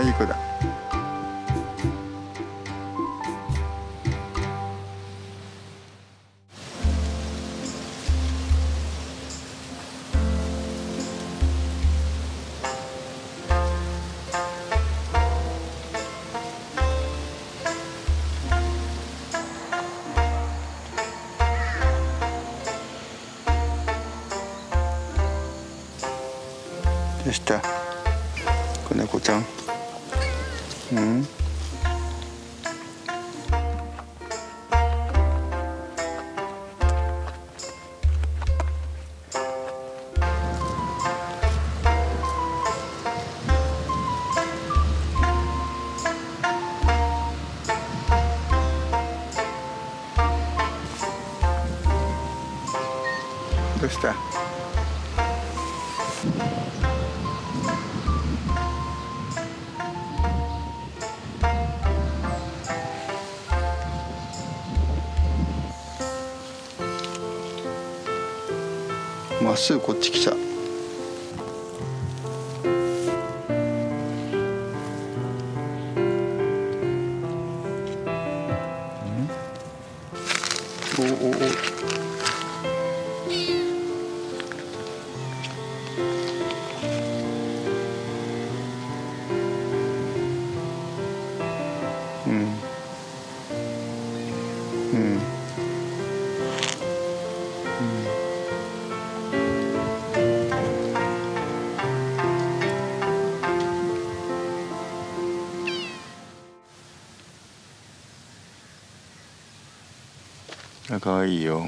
いい子だ。どうした子猫ちゃん。うん、どうした。まっすぐこっち来た。おおお。うん。うん。かわいいよ。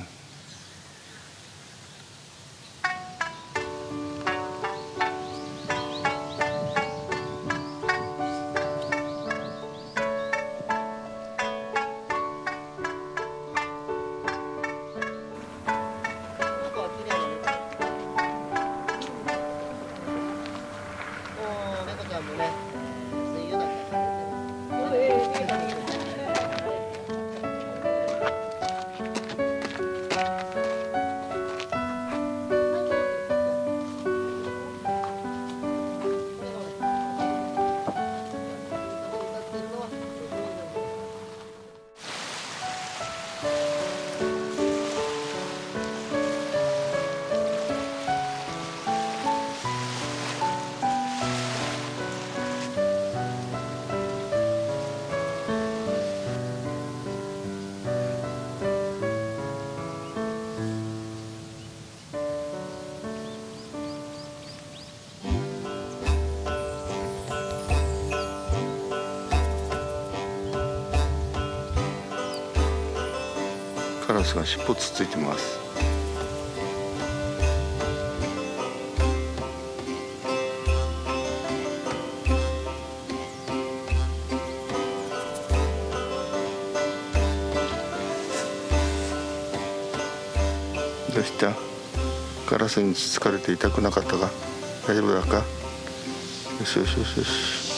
カラスが尻尾つついてます。どうした？カラスにつつかれて痛くなかったか？大丈夫だか？よしよしよしよし。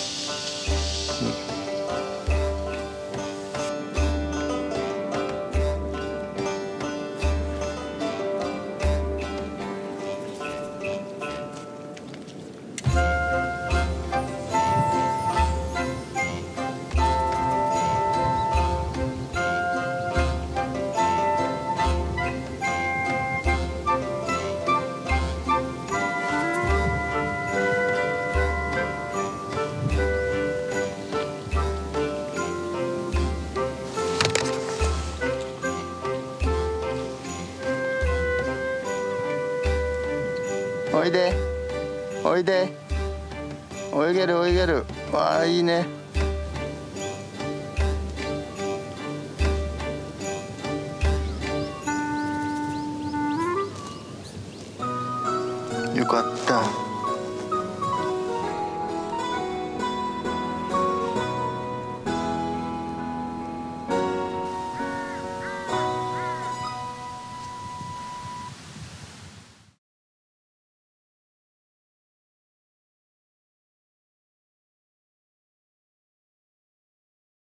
おいでおいで、泳げる泳げる。わあいいね。よかった。